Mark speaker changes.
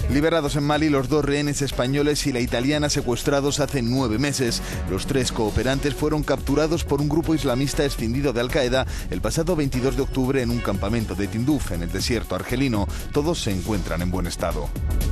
Speaker 1: Liberados en Mali los 2 rehenes españoles y la italiana secuestrados hace 9 meses. Los 3 cooperantes fueron capturados por un grupo islamista escindido de Al-Qaeda el pasado 22 de octubre en un campamento de Tinduf, en el desierto argelino. Todos se encuentran en buen estado.